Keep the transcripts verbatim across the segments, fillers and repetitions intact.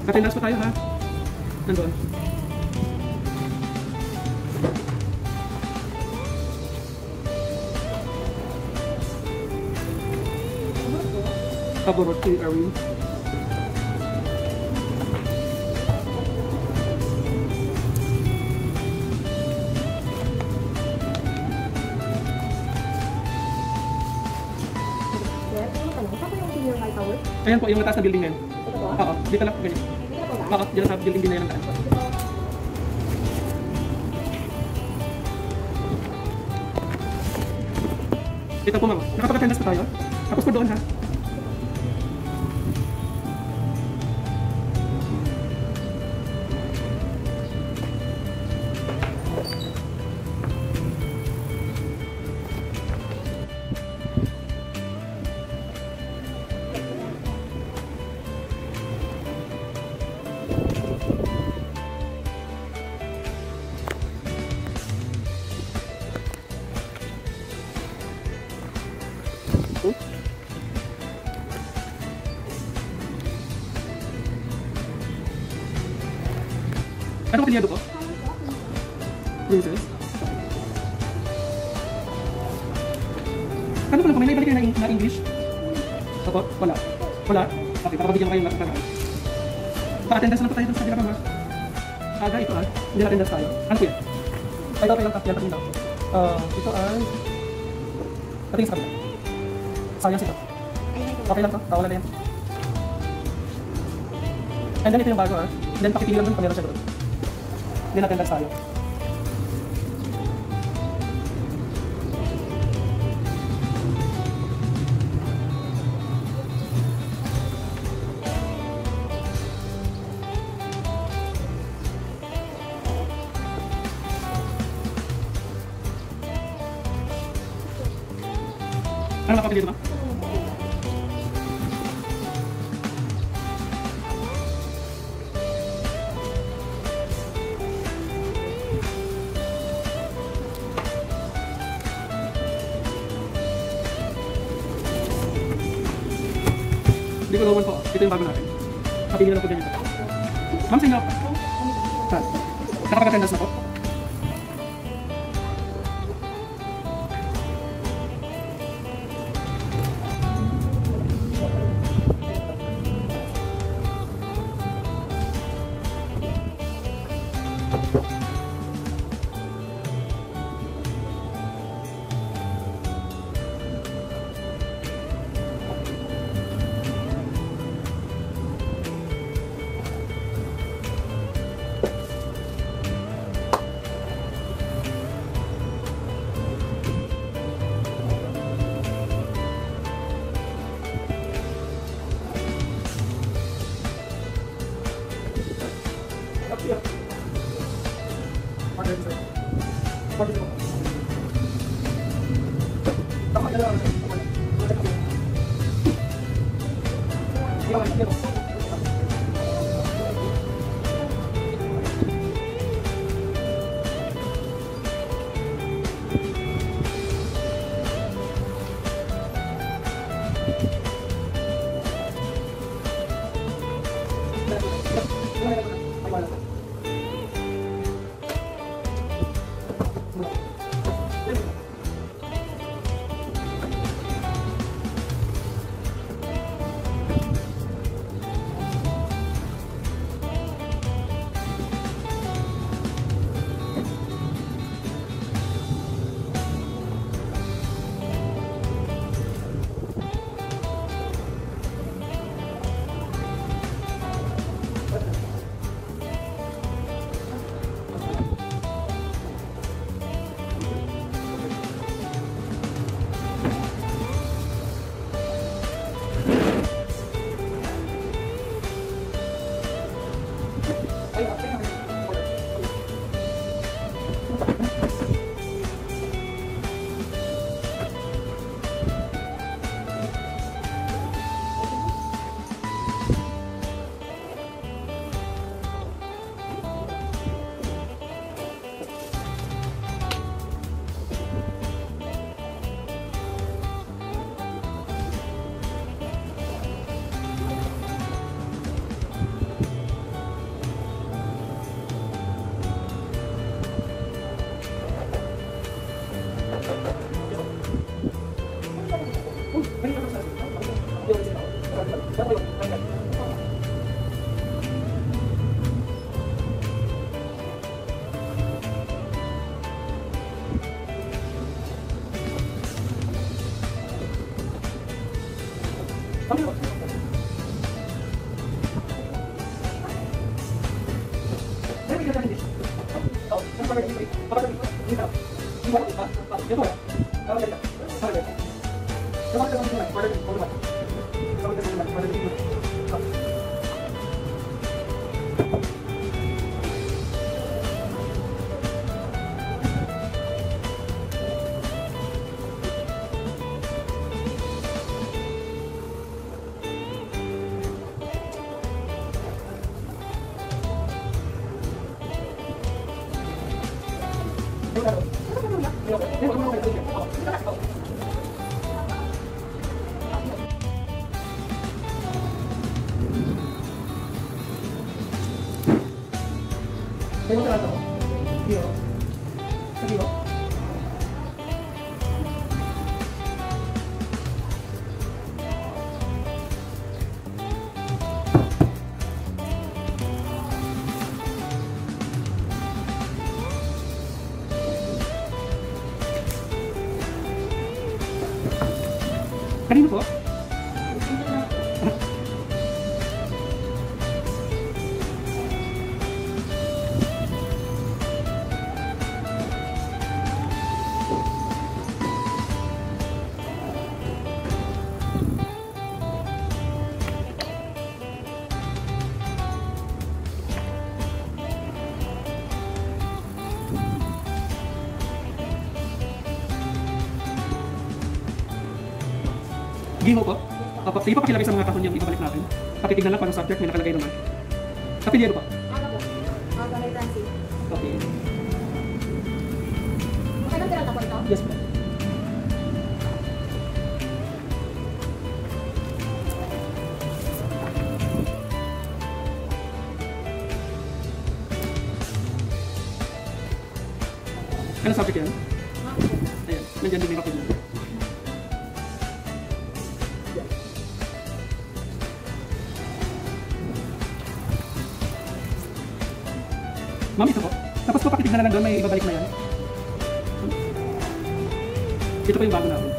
Attendance pa tayo ha. Nandoon. Paborot si Erwin. Ayan po, yung mataas na building na yun. Oo, dito lang, ganyan. Oo, dito sa building din na yun ang daan. Ito po ma'am, nakapag-attendance na tayo. Tapos po doon ha. Hmm? Ano kanyado ko? Princess? Ano ko lang kung may naibalik kayo na, na English? Opo? Wala? Wala? Okay, para mabigyan ko kayo ng matatagal. Pa-attendance lang po tayo dun sa kanila pa ma. Aga, ito ah. Hindi na-attendance tayo. Ano po yan? Ay, daw kayo lang tapos yan. Patingin lang. Uh, ito ay... Patingin sa kanila. Sayang ito. Okay lang to. Tawala na yan. And then ito yung bago ah. And then pakitingin lang dun kung meron siya doon. Hindi na-attendance tayo. Ano nakapili dito ba? Hindi ko naman po. Ito yung bago natin. Kapili na lang po ganyan. Ma'am, sa inyo pa. Saan? Nakapag-attendance na po? Kami po. Pero hindi ka hindi. Oh, sa pagkakas dito. Pagkakas dito. Dito. Dito. Dito. Tama dito. Tama dito. Tama dito. Tama dito. Tama dito. Tama dito. Tama dito. Tengo trato. Tío. Amigo. Kanino po? Giho po? Opo, sige po pakilagay sa mga kahon yung ibabalik natin. Pakitignan lang kung anong subject may nakalagay naman. Kapiliero po? Ano po? Mga Francis. Okay. Okay lang tira na po ito? Yes po. Anong subject yan? Ayan, nandiyan din may kapiliero. Ma'am, ito po. Tapos po pakitignan na lang doon, may ibabalik na yan. Ito po yung bago namin.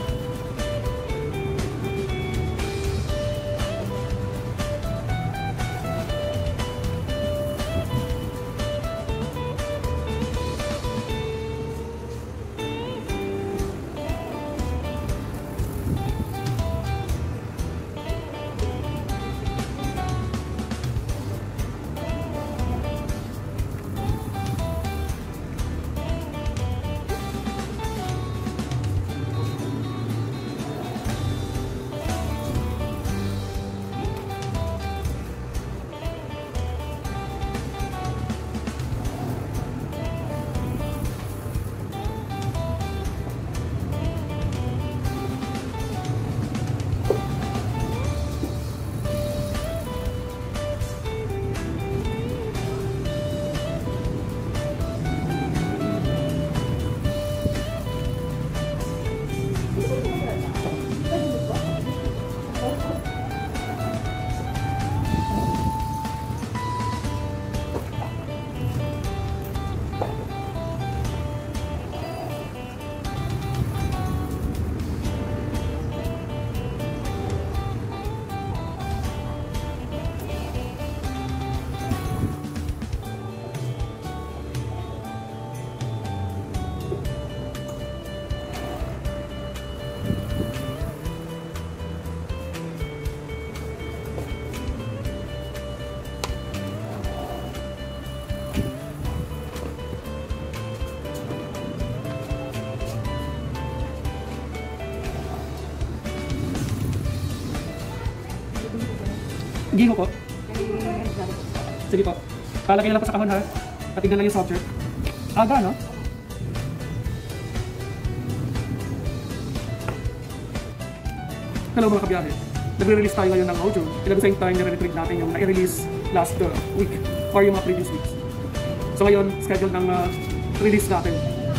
Giho po? Sige po. Palagay lang po sa kahon ha. Patignan lang yung subject. Aga, no? Hello mga kabiyahe. Nagre-release tayo ngayon ng audio. And at the same time, nire-retrieve natin yung na-release last uh, week or yung mga previous weeks. So ngayon, schedule ng uh, release natin.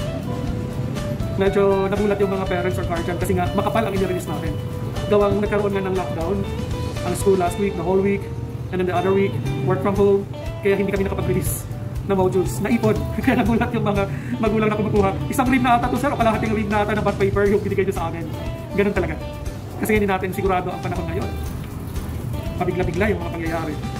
Medyo nagulat yung mga parents or guardian kasi nga makapal ang i-release natin. Gawang nagkaroon nga ng lockdown ang school last week, the whole week, and then the other week, work from home, kaya hindi kami nakapag-release na modules. Naipon, kaya nagulat yung mga magulang na kumukuha. Isang ream na ata to sir, o kalahating ream na ata na bond paper yung binigay nyo sa amin. Ganun talaga. Kasi hindi natin sigurado ang panahon ngayon. Pabigla-bigla yung mga pangyayari.